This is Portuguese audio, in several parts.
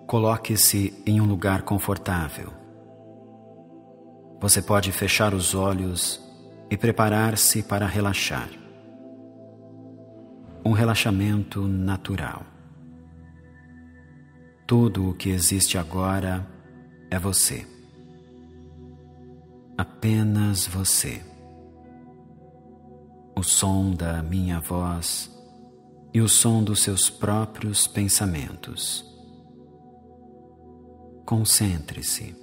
Coloque-se em um lugar confortável. Você pode fechar os olhos e preparar-se para relaxar. Um relaxamento natural. Tudo o que existe agora é você. Apenas você. O som da minha voz e o som dos seus próprios pensamentos. Concentre-se.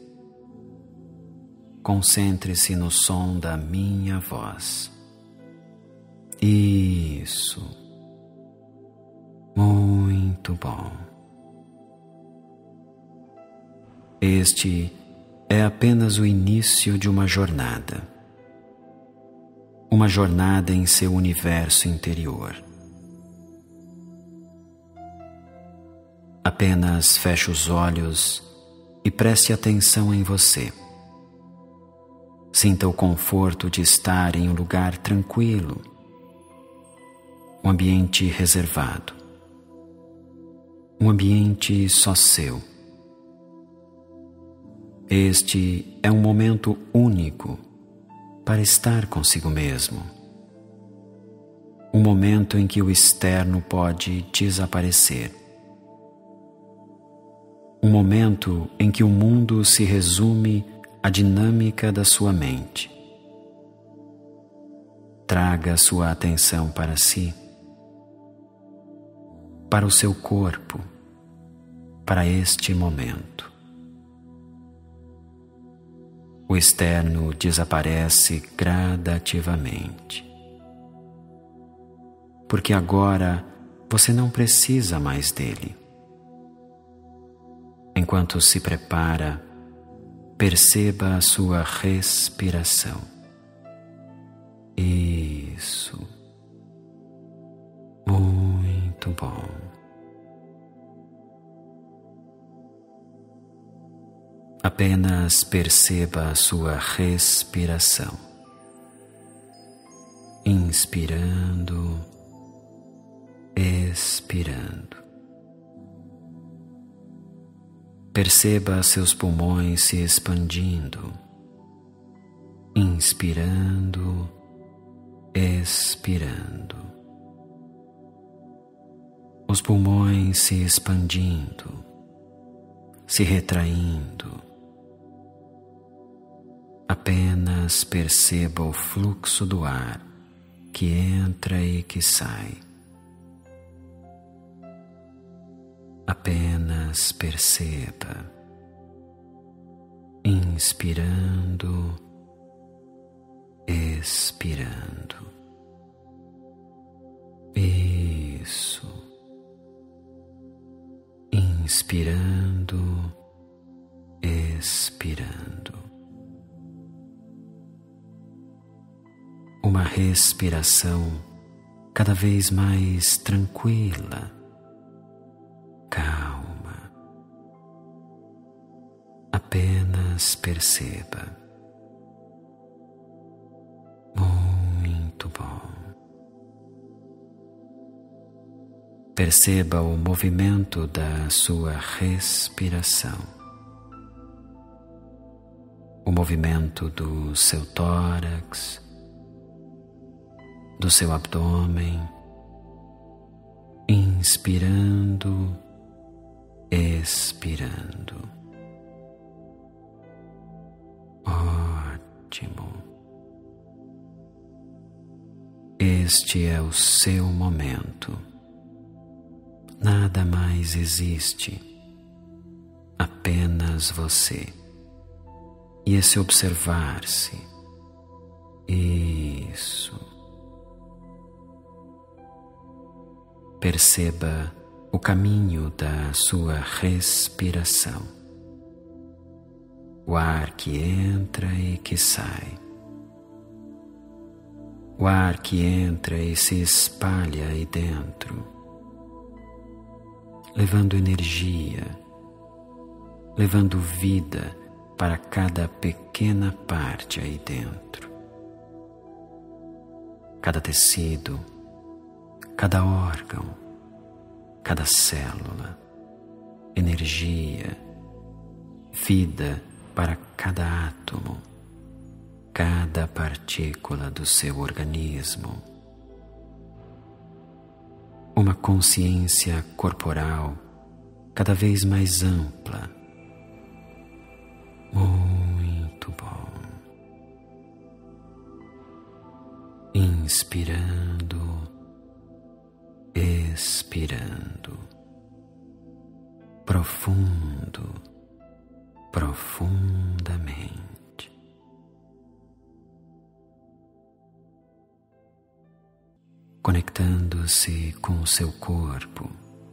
Concentre-se no som da minha voz. Isso. Muito bom. Este é apenas o início de uma jornada. Uma jornada em seu universo interior. Apenas feche os olhos e preste atenção em você. Sinta o conforto de estar em um lugar tranquilo, um ambiente reservado, um ambiente só seu. Este é um momento único para estar consigo mesmo. Um momento em que o externo pode desaparecer. Um momento em que o mundo se resume à dinâmica da sua mente. Traga sua atenção para si, para o seu corpo, para este momento. O externo desaparece gradativamente. Porque agora você não precisa mais dele. Enquanto se prepara, perceba a sua respiração. Isso. Muito bom. Apenas perceba a sua respiração. Inspirando, expirando. Perceba seus pulmões se expandindo, inspirando, expirando. Os pulmões se expandindo, se retraindo. Apenas perceba o fluxo do ar que entra e que sai. Apenas perceba, inspirando, expirando. Isso. Inspirando, expirando. Uma respiração cada vez mais tranquila. Calma. Apenas perceba. Muito bom. Perceba o movimento da sua respiração. O movimento do seu tórax, do seu abdômen, inspirando, expirando. Ótimo. Este é o seu momento. Nada mais existe. Apenas você. E esse observar-se. Isso. Perceba o caminho da sua respiração. O ar que entra e que sai. O ar que entra e se espalha aí dentro, levando energia, levando vida para cada pequena parte aí dentro. Cada tecido, cada órgão, cada célula, energia, vida para cada átomo, cada partícula do seu organismo. Uma consciência corporal cada vez mais ampla. Muito bom. Inspirando, expirando, profundo, profundamente. Conectando-se com o seu corpo,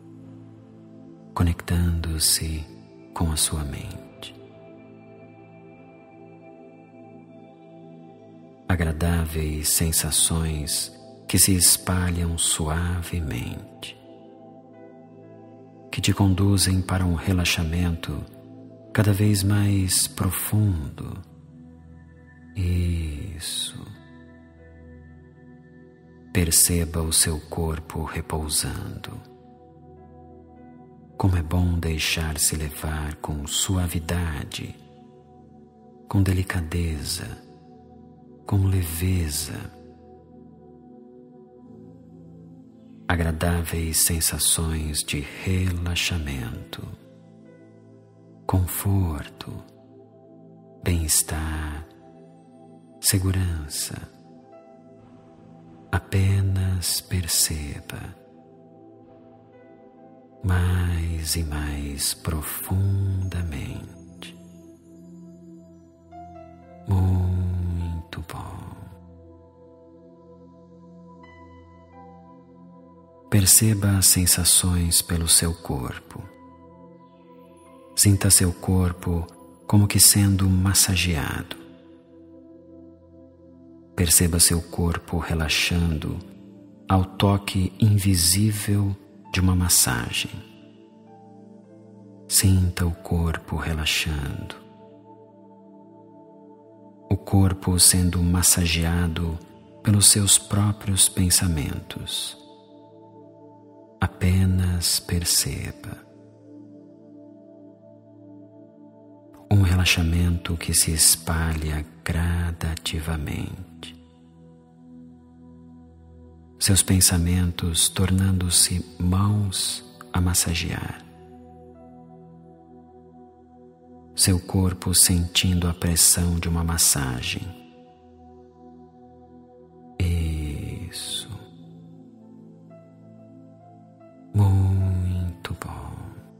conectando-se com a sua mente. Agradáveis sensações que se espalham suavemente, que te conduzem para um relaxamento cada vez mais profundo. Isso. Perceba o seu corpo repousando. Como é bom deixar-se levar com suavidade, com delicadeza, com leveza. Agradáveis sensações de relaxamento, conforto, bem-estar, segurança. Apenas perceba mais e mais profundamente. Muito bom. Perceba as sensações pelo seu corpo. Sinta seu corpo como que sendo massageado. Perceba seu corpo relaxando ao toque invisível de uma massagem. Sinta o corpo relaxando. O corpo sendo massageado pelos seus próprios pensamentos. Apenas perceba. Um relaxamento que se espalha gradativamente. Seus pensamentos tornando-se mãos a massagear. Seu corpo sentindo a pressão de uma massagem. Isso. Muito bom.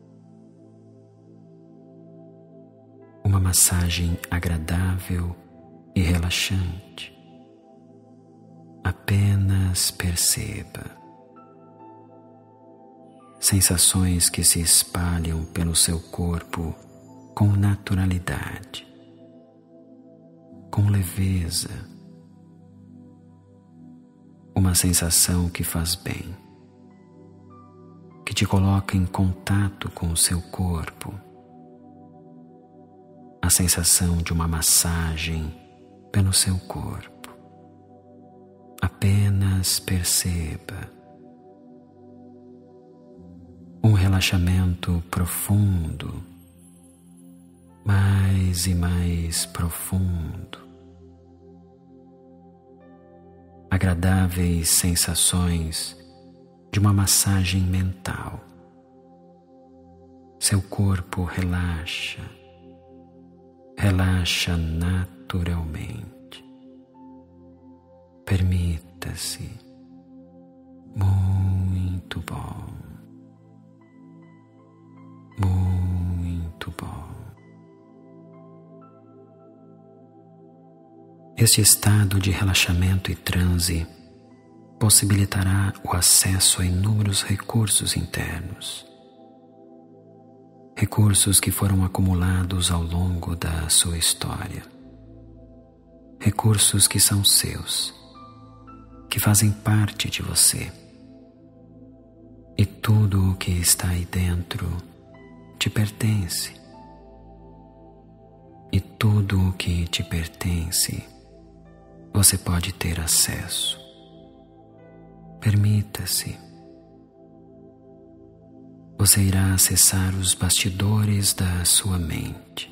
Uma massagem agradável e relaxante. Apenas perceba. Sensações que se espalham pelo seu corpo com naturalidade, com leveza. Uma sensação que faz bem, que te coloca em contato com o seu corpo. A sensação de uma massagem pelo seu corpo. Apenas perceba. Um relaxamento profundo, mais e mais profundo. Agradáveis sensações de uma massagem mental. Seu corpo relaxa, relaxa naturalmente. Permita-se. Muito bom. Muito bom. Este estado de relaxamento e transe possibilitará o acesso a inúmeros recursos internos. Recursos que foram acumulados ao longo da sua história. Recursos que são seus, que fazem parte de você. E tudo o que está aí dentro te pertence. E tudo o que te pertence, você pode ter acesso. Permita-se. você irá acessar os bastidores da sua mente.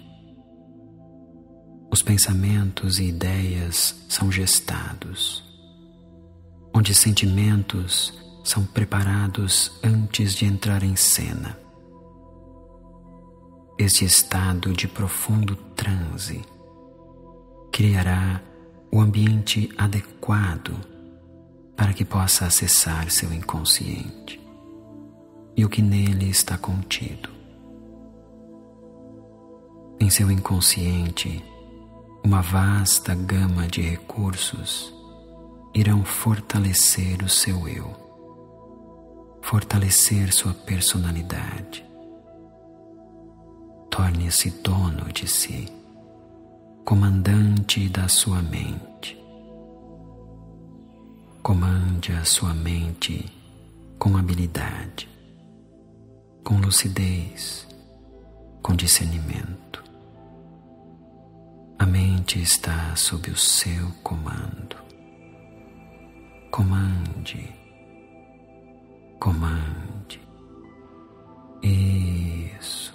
Os pensamentos e ideias são gestados, onde sentimentos são preparados antes de entrar em cena. Este estado de profundo transe criará o ambiente adequado para que possa acessar seu inconsciente e o que nele está contido. Em seu inconsciente, uma vasta gama de recursos irão fortalecer o seu eu, fortalecer sua personalidade. Torne-se dono de si, comandante da sua mente. Comande a sua mente com habilidade, com lucidez, com discernimento. A mente está sob o seu comando. Comande, comande. Isso.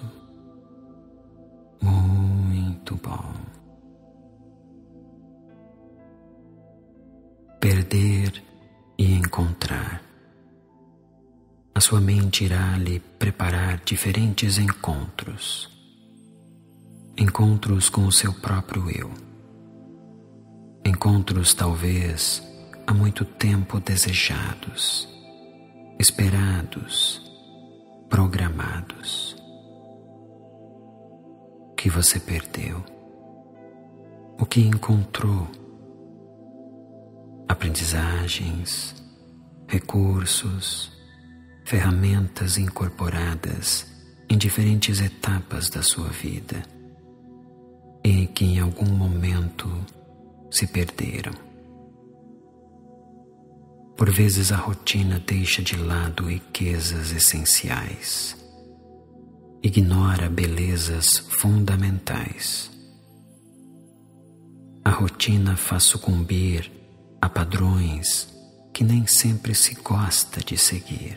Muito bom. Perder e encontrar. A sua mente irá lhe preparar diferentes encontros. Encontros com o seu próprio eu. Encontros talvez há muito tempo desejados, esperados, programados. O que você perdeu? O que encontrou? Aprendizagens, recursos, ferramentas incorporadas em diferentes etapas da sua vida e que em algum momento se perderam. Por vezes a rotina deixa de lado riquezas essenciais, ignora belezas fundamentais. A rotina faz sucumbir a padrões que nem sempre se gosta de seguir.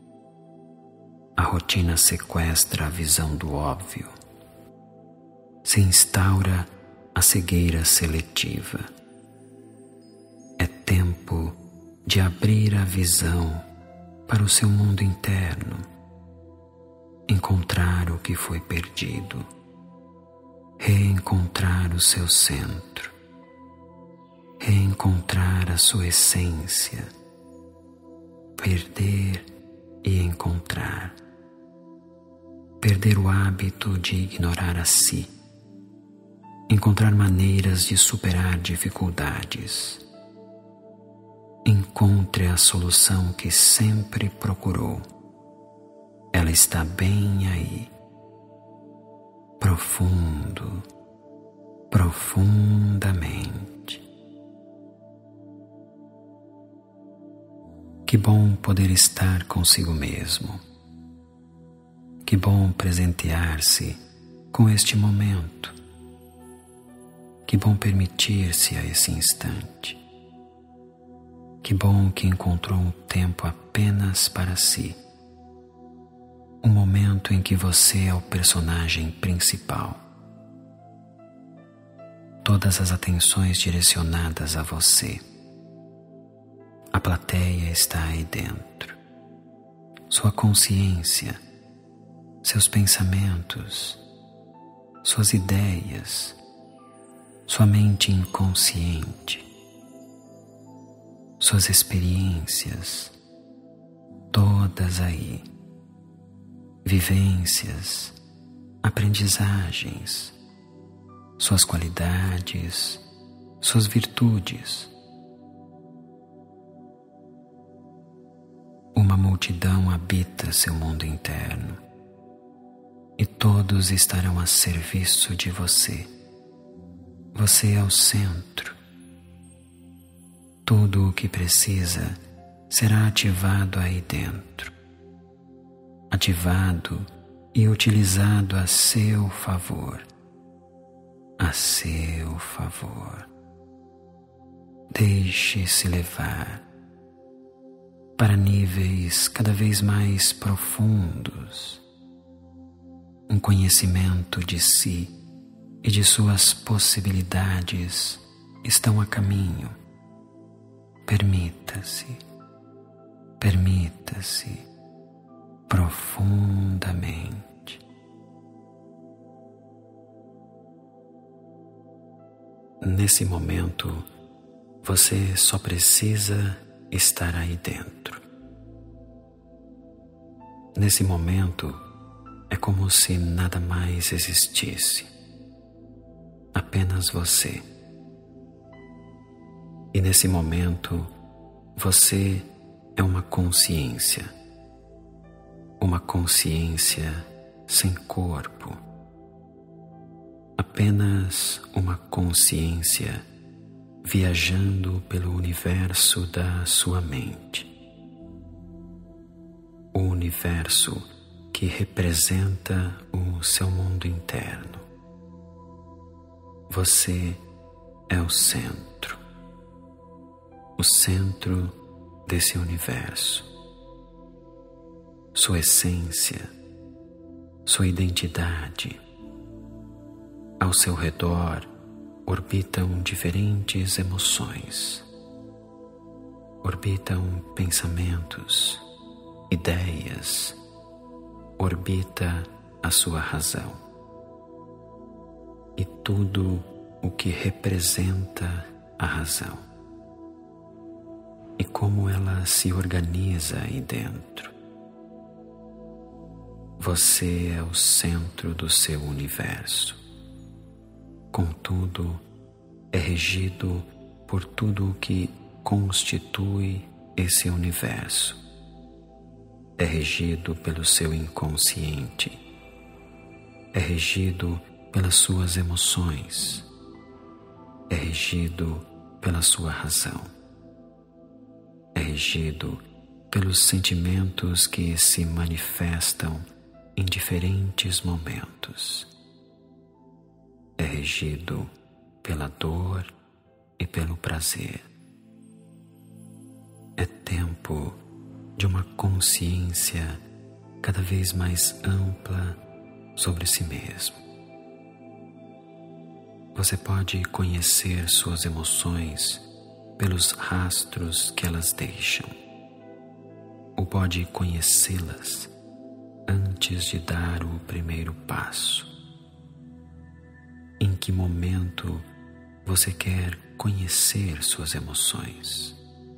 A rotina sequestra a visão do óbvio. Se instaura a cegueira seletiva. É tempo de abrir a visão para o seu mundo interno, encontrar o que foi perdido, reencontrar o seu centro, reencontrar a sua essência, perder e encontrar, perder o hábito de ignorar a si, encontrar maneiras de superar dificuldades. Encontre a solução que sempre procurou. Ela está bem aí, profundo, profundamente. Que bom poder estar consigo mesmo. Que bom presentear-se com este momento. Que bom permitir-se a esse instante. Que bom que encontrou um tempo apenas para si. Um momento em que você é o personagem principal. Todas as atenções direcionadas a você. A plateia está aí dentro. Sua consciência, seus pensamentos, suas ideias, sua mente inconsciente, suas experiências, todas aí. Vivências, aprendizagens, suas qualidades, suas virtudes. Uma multidão habita seu mundo interno e todos estarão a serviço de você. Você é o centro. Tudo o que precisa será ativado aí dentro. Ativado e utilizado a seu favor. A seu favor. Deixe-se levar. para níveis cada vez mais profundos. Um conhecimento de si e de suas possibilidades estão a caminho. Permita-se profundamente. Nesse momento, você só precisa estar aí dentro. Nesse momento, é como se nada mais existisse. Apenas você. E nesse momento, você é uma consciência sem corpo, apenas uma consciência viajando pelo universo da sua mente, o universo que representa o seu mundo interno. Você é o centro desse universo. Sua essência, sua identidade. Ao seu redor orbitam diferentes emoções, orbitam pensamentos, ideias, orbita a sua razão. E tudo o que representa a razão. E como ela se organiza aí dentro. Você é o centro do seu universo. Contudo, é regido por tudo o que constitui esse universo. É regido pelo seu inconsciente. É regido pelas suas emoções. É regido pela sua razão. É regido pelos sentimentos que se manifestam em diferentes momentos. É regido pela dor e pelo prazer. É tempo de uma consciência cada vez mais ampla sobre si mesmo. Você pode conhecer suas emoções pelos rastros que elas deixam, ou pode conhecê-las antes de dar o primeiro passo. Em que momento você quer conhecer suas emoções?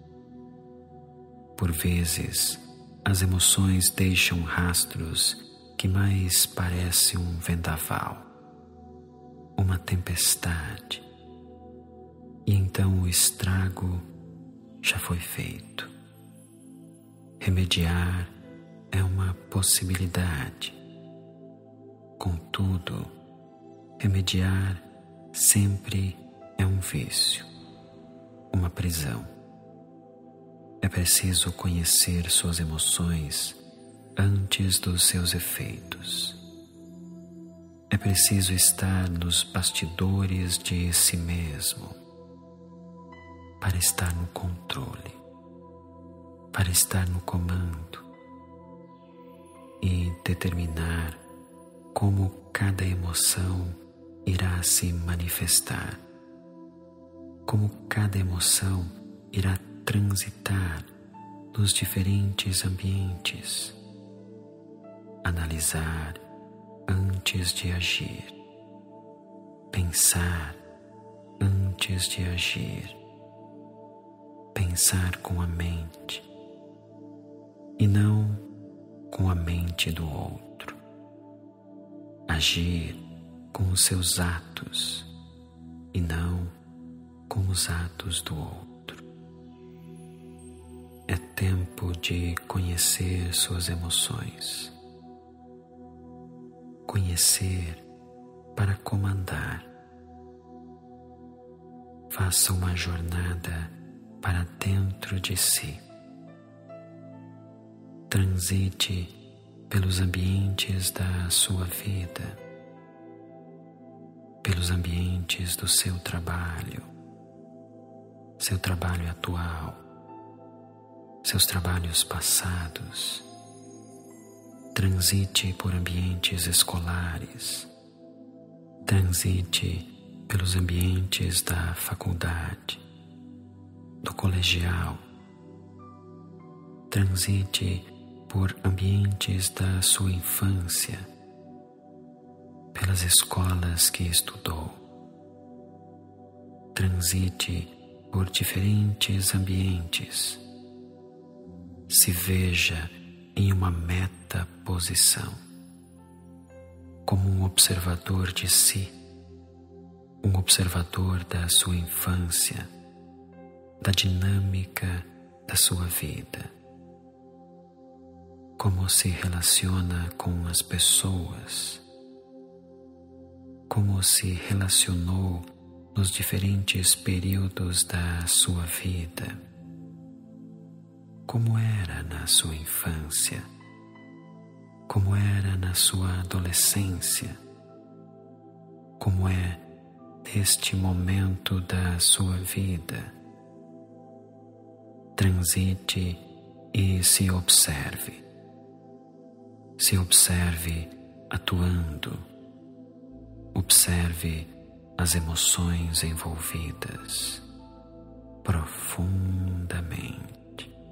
Por vezes, as emoções deixam rastros que mais parecem um vendaval, uma tempestade, e então o estrago já foi feito. Remediar é uma possibilidade. Contudo, remediar sempre é um vício, uma prisão. É preciso conhecer suas emoções antes dos seus efeitos. É preciso estar nos bastidores de si mesmo para estar no controle, para estar no comando e determinar como cada emoção irá se manifestar, como cada emoção irá transitar nos diferentes ambientes. Analisar antes de agir, pensar antes de agir, pensar com a mente e não com a mente do outro, agir com os seus atos e não com os atos do outro. É tempo de conhecer suas emoções, conhecer para comandar. Faça uma jornada para dentro de si. Transite pelos ambientes da sua vida, pelos ambientes do seu trabalho atual, seus trabalhos passados. Transite por ambientes escolares, transite pelos ambientes da faculdade, do colegial, transite por ambientes da sua infância, pelas escolas que estudou. Transite por diferentes ambientes. Se veja em uma meta posição, como um observador de si, um observador da sua infância, da dinâmica da sua vida, como se relaciona com as pessoas, como se relacionou nos diferentes períodos da sua vida, como era na sua infância, como era na sua adolescência, como é neste momento da sua vida. Transite e se observe. Se observe atuando. Observe as emoções envolvidas profundamente.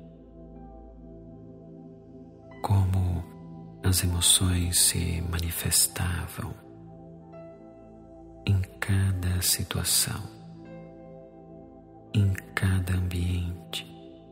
Como as emoções se manifestavam em cada situação, em cada ambiente,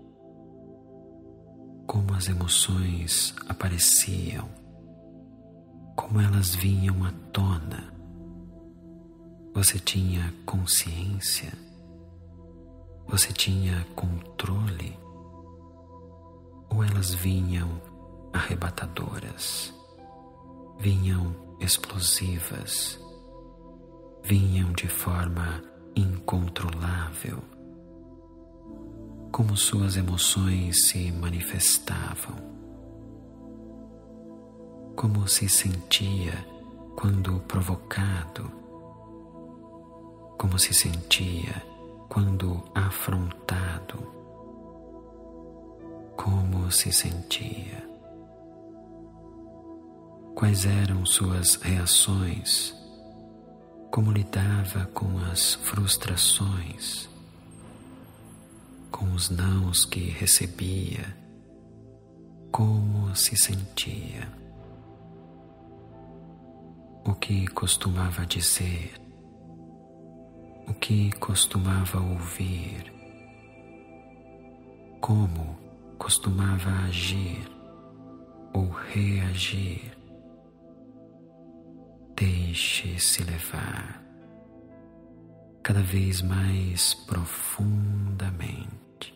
como as emoções apareciam, como elas vinham à tona. Você tinha consciência? Você tinha controle? Ou elas vinham arrebatadoras, vinham explosivas, vinham de forma incontrolável? Como suas emoções se manifestavam? Como se sentia quando provocado? Como se sentia quando afrontado? Como se sentia? Quais eram suas reações? Como lidava com as frustrações, com os nãos que recebia? Como se sentia? O que costumava dizer? O que costumava ouvir? Como costumava agir ou reagir? Deixe-se levar cada vez mais profundamente.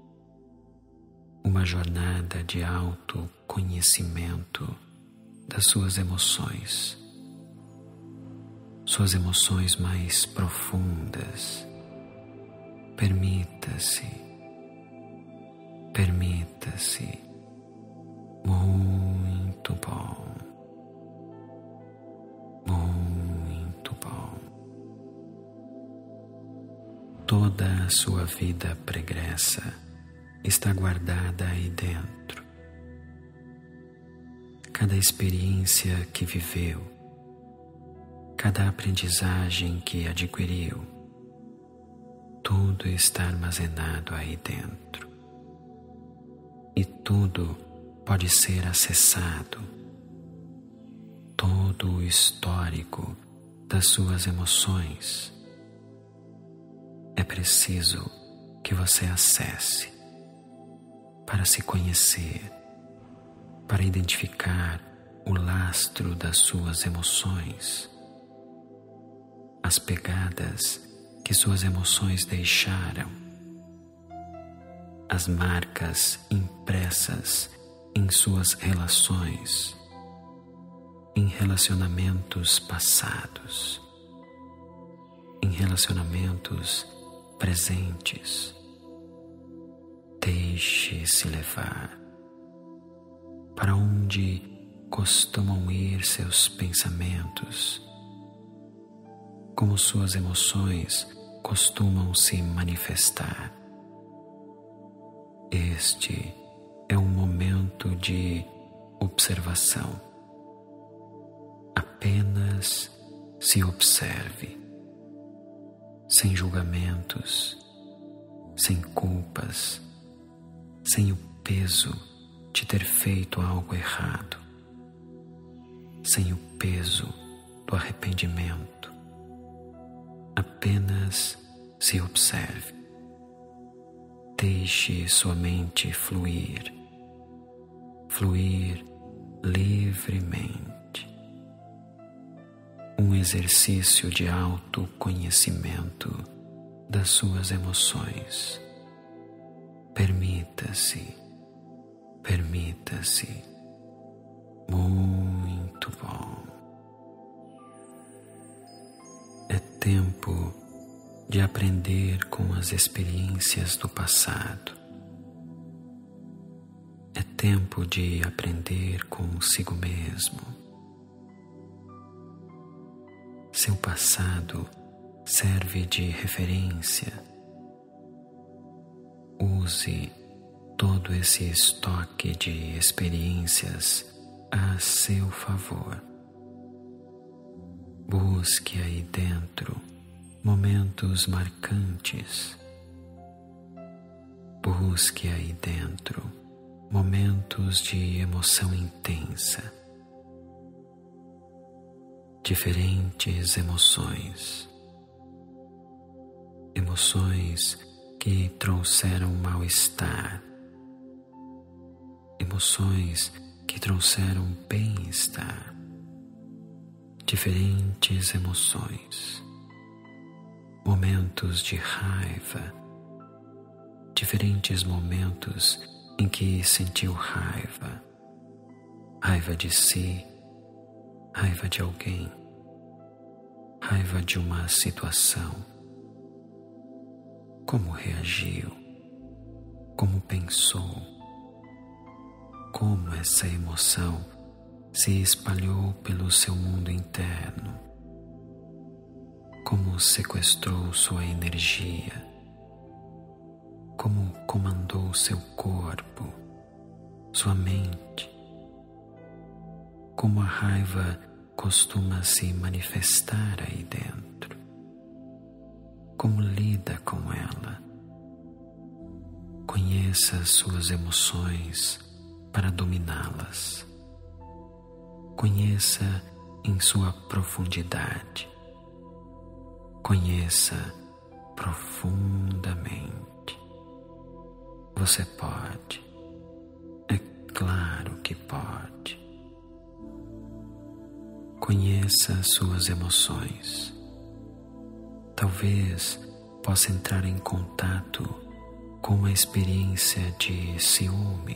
Uma jornada de autoconhecimento das suas emoções mais profundas. Permita-se. Muito bom. Muito bom. Toda a sua vida pregressa está guardada aí dentro. Cada experiência que viveu, cada aprendizagem que adquiriu, tudo está armazenado aí dentro. E tudo pode ser acessado. Todo o histórico das suas emoções. É preciso que você acesse para se conhecer, para identificar o lastro das suas emoções, as pegadas que suas emoções deixaram, as marcas impressas em suas relações, em relacionamentos passados, em relacionamentos presentes. Deixe-se levar. Para onde costumam ir seus pensamentos? Como suas emoções costumam se manifestar? Este é um momento de observação. Apenas se observe, sem julgamentos, sem culpas, sem o peso de ter feito algo errado, sem o peso do arrependimento. Apenas se observe. Deixe sua mente fluir livremente. Um exercício de autoconhecimento das suas emoções. Permita-se. Muito bom. É tempo de aprender com as experiências do passado. É tempo de aprender consigo mesmo. Seu passado serve de referência. Use todo esse estoque de experiências a seu favor. Busque aí dentro momentos marcantes. Busque aí dentro momentos de emoção intensa. Diferentes emoções. Emoções que trouxeram mal-estar. Emoções que trouxeram bem-estar. Diferentes emoções. Momentos de raiva. Diferentes momentos em que sentiu raiva. Raiva de si, raiva de alguém, raiva de uma situação. Como reagiu? Como pensou? Como essa emoção se espalhou pelo seu mundo interno? Como sequestrou sua energia? Como comandou seu corpo, sua mente? Como a raiva costuma se manifestar aí dentro? Como lida com ela? Conheça suas emoções para dominá-las. Conheça em sua profundidade. Conheça profundamente. Você pode. É claro que pode. Conheça suas emoções. Talvez possa entrar em contato com a experiência de ciúme.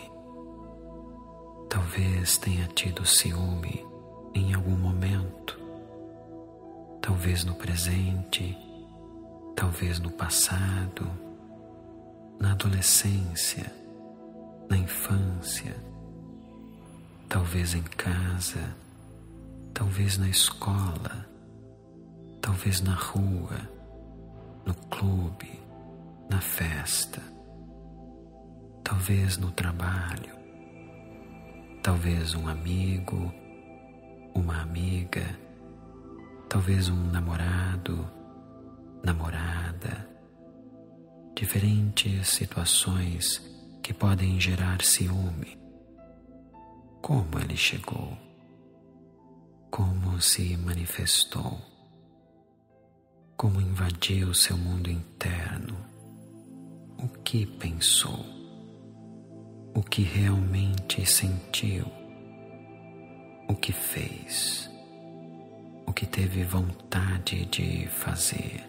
Talvez tenha tido ciúme em algum momento. Talvez no presente, talvez no passado, na adolescência, na infância, talvez em casa, talvez na escola, talvez na rua, no clube, na festa, talvez no trabalho, talvez um amigo, uma amiga, talvez um namorado, namorada. Diferentes situações que podem gerar ciúme. Como ele chegou? Como se manifestou? Como invadiu seu mundo interno? O que pensou? O que realmente sentiu? O que fez? O que teve vontade de fazer?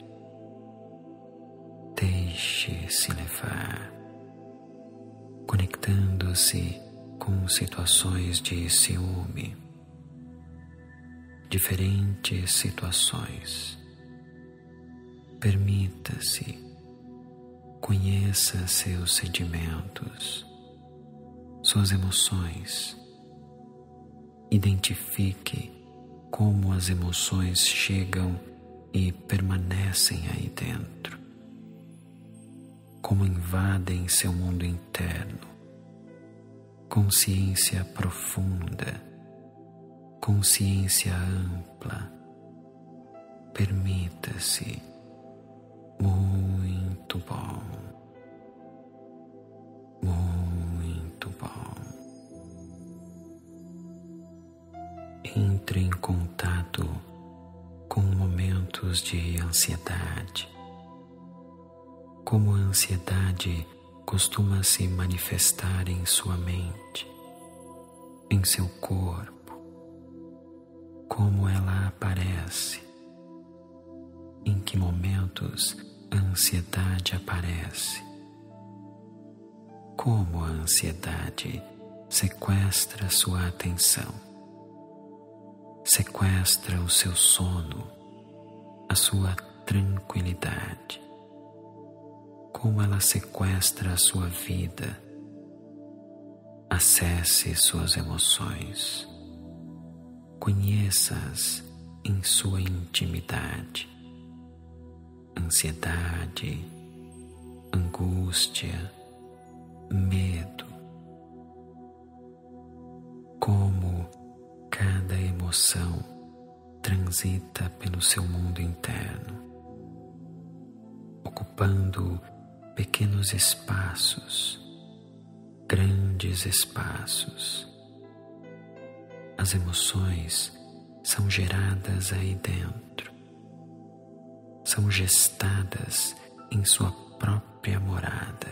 Deixe-se levar, conectando-se com situações de ciúme, diferentes situações. Permita-se, conheça seus sentimentos, suas emoções. Identifique como as emoções chegam e permanecem aí dentro. como invadem seu mundo interno. Consciência profunda, consciência ampla. Permita-se. Muito bom. Muito bom. Entre em contato com momentos de ansiedade. Como a ansiedade costuma se manifestar em sua mente, em seu corpo, como ela aparece, em que momentos a ansiedade aparece, como a ansiedade sequestra sua atenção, sequestra o seu sono, a sua tranquilidade, como ela sequestra a sua vida. Acesse suas emoções, conheça-as em sua intimidade. Ansiedade, angústia, medo. Como cada emoção transita pelo seu mundo interno, ocupando pequenos espaços, grandes espaços. As emoções são geradas aí dentro, são gestadas em sua própria morada,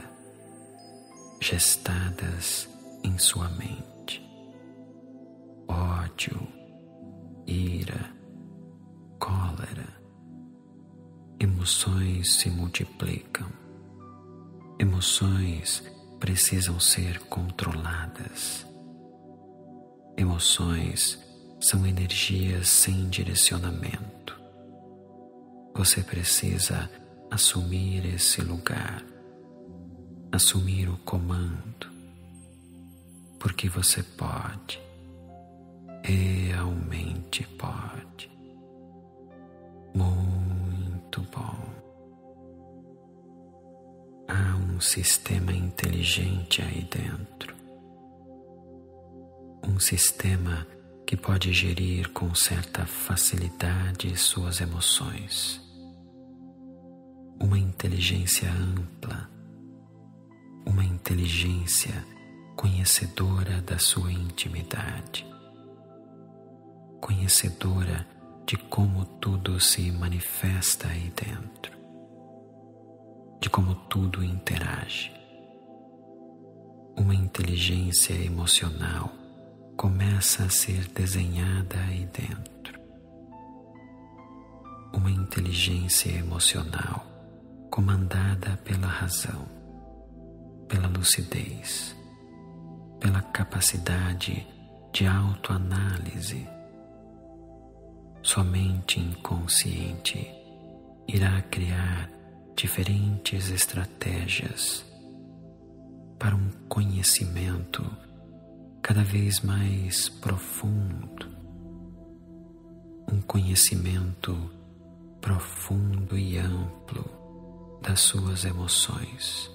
gestadas em sua mente. Ódio, ira, cólera. Emoções se multiplicam. Emoções precisam ser controladas. Emoções são energias sem direcionamento. Você precisa assumir esse lugar, assumir o comando, porque você pode, realmente pode. Muito bom. Há um sistema inteligente aí dentro. Um sistema que pode gerir com certa facilidade suas emoções. Uma inteligência ampla, uma inteligência conhecedora da sua intimidade, conhecedora de como tudo se manifesta aí dentro, de como tudo interage. Uma inteligência emocional começa a ser desenhada aí dentro. Uma inteligência emocional comandada pela razão, pela lucidez, pela capacidade de autoanálise. Sua mente inconsciente irá criar diferentes estratégias para um conhecimento cada vez mais profundo, um conhecimento profundo e amplo das suas emoções,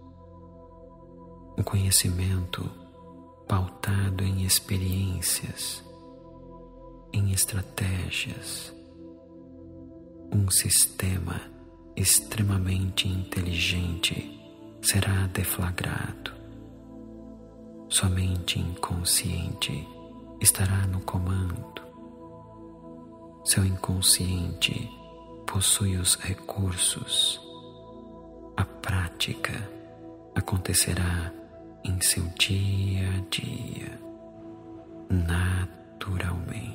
um conhecimento pautado em experiências, em estratégias, um sistema extremamente inteligente será deflagrado. Sua mente inconsciente estará no comando. Seu inconsciente possui os recursos. A prática acontecerá em seu dia a dia, naturalmente.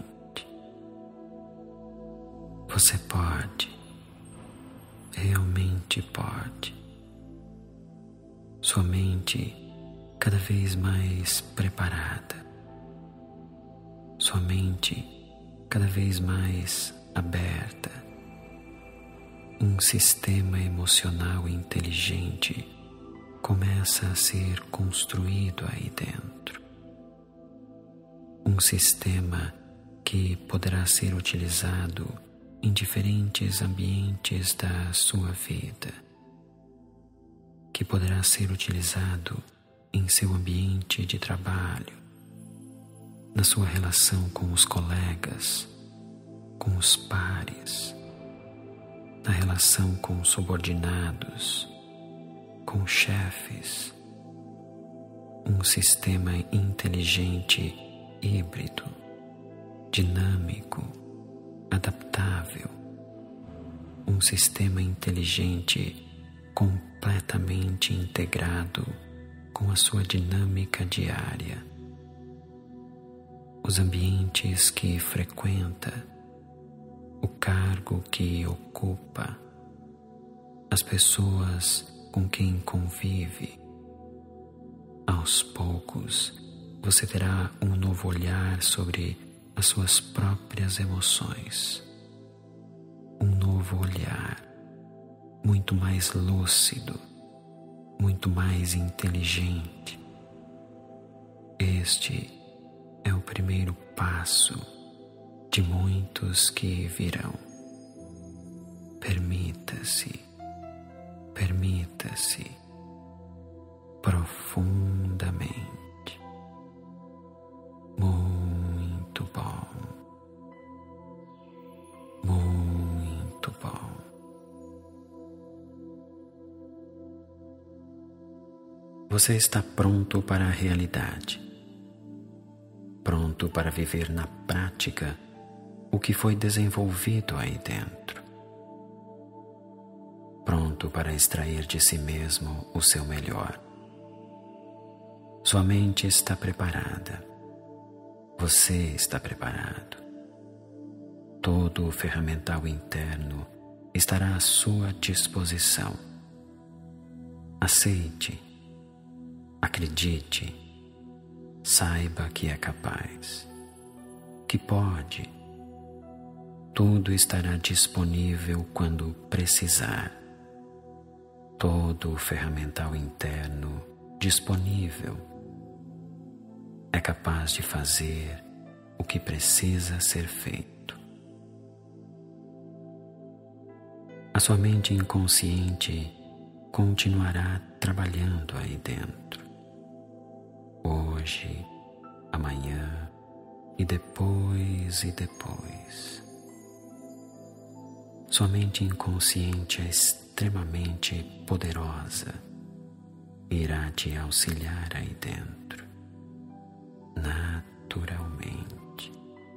Você pode, realmente pode. Sua mente cada vez mais preparada, sua mente cada vez mais aberta, um sistema emocional inteligente começa a ser construído aí dentro. Um sistema que poderá ser utilizado em diferentes ambientes da sua vida. que poderá ser utilizado em seu ambiente de trabalho, na sua relação com os colegas, com os pares, na relação com os subordinados, com chefes. Um sistema inteligente, híbrido, dinâmico, adaptável. Um sistema inteligente completamente integrado com a sua dinâmica diária. Os ambientes que frequenta, o cargo que ocupa, as pessoas com quem convive. Aos poucos, você terá um novo olhar sobre as suas próprias emoções. Um novo olhar, muito mais lúcido, muito mais inteligente. Este é o primeiro passo de muitos que virão. Permita-se profundamente. Muito bom. Muito bom. Você está pronto para a realidade, pronto para viver na prática o que foi desenvolvido aí dentro, pronto para extrair de si mesmo o seu melhor. Sua mente está preparada, você está preparado. Todo o ferramental interno estará à sua disposição. Aceite, acredite, saiba que é capaz, que pode. Tudo estará disponível quando precisar. Todo o ferramental interno disponível. É capaz de fazer o que precisa ser feito. A sua mente inconsciente continuará trabalhando aí dentro. Hoje, amanhã e depois. Sua mente inconsciente é extremamente poderosa e irá te auxiliar aí dentro, naturalmente.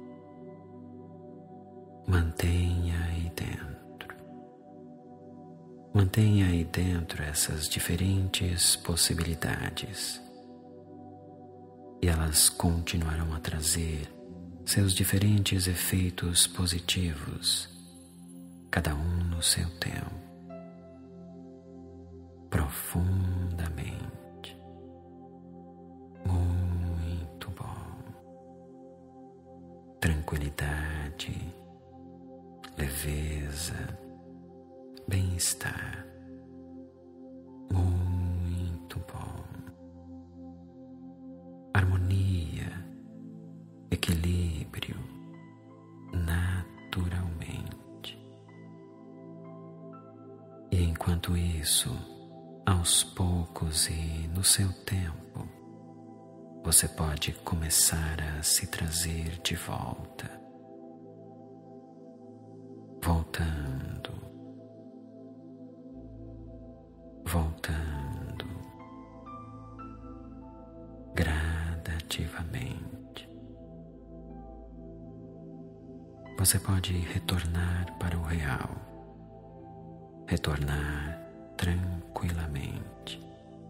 Mantenha aí dentro. Mantenha aí dentro essas diferentes possibilidades e elas continuarão a trazer seus diferentes efeitos positivos, cada um no seu tempo, profundamente. Muito bom. Tranquilidade, leveza, bem-estar. Muito bom. Harmonia, equilíbrio, naturalmente. E enquanto isso, aos poucos e no seu tempo, você pode começar a se trazer de volta, voltando gradativamente. Você pode retornar para o real, retornar tranquilamente.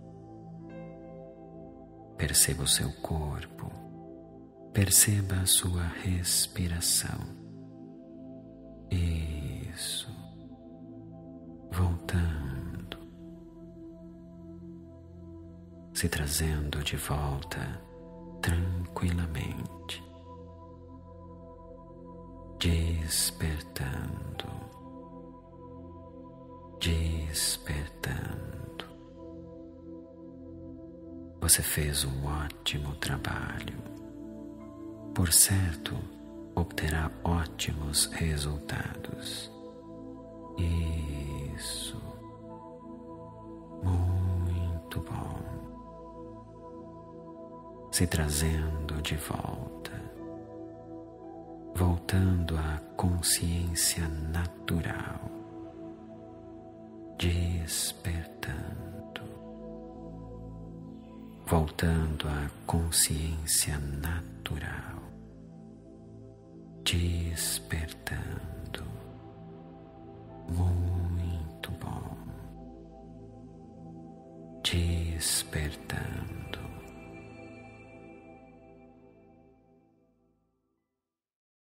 Perceba o seu corpo, perceba a sua respiração. Isso, voltando, se trazendo de volta tranquilamente, despertando. Você fez um ótimo trabalho. Por certo, obterá ótimos resultados. Isso. Muito se trazendo de volta, voltando à consciência natural, despertando, voltando à consciência natural, despertando. Muito bom. Despertando.